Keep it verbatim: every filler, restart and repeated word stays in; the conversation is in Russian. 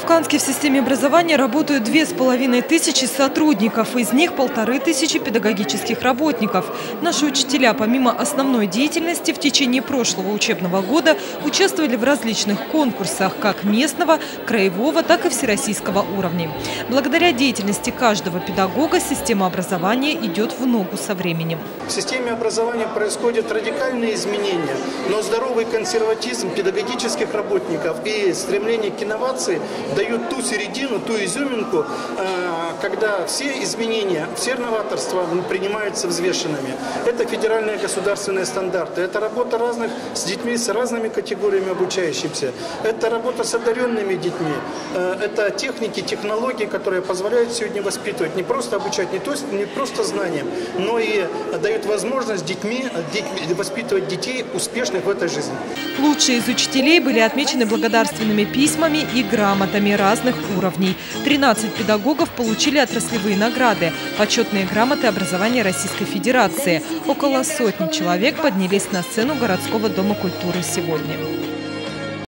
Новокавказске в системе образования работают две с половиной тысячи сотрудников, из них полторы тысячи педагогических работников. Наши учителя, помимо основной деятельности, в течение прошлого учебного года участвовали в различных конкурсах как местного, краевого, так и всероссийского уровней. Благодаря деятельности каждого педагога система образования идет в ногу со временем. В системе образования происходят радикальные изменения, но здоровый консерватизм педагогических работников и стремление к инновации дают ту середину, ту изюминку, когда все изменения, все новаторства принимаются взвешенными. Это федеральные государственные стандарты, это работа разных с детьми, с разными категориями обучающихся, это работа с одаренными детьми, это техники, технологии, которые позволяют сегодня воспитывать, не просто обучать, не, то, не просто знаниям, но и дают возможность детьми, детьми воспитывать детей успешных в этой жизни. Лучшие из учителей были отмечены благодарственными письмами и грамотами разных уровней. тринадцать педагогов получили отраслевые награды, почетные грамоты образования Российской Федерации. Около сотни человек поднялись на сцену городского дома культуры сегодня.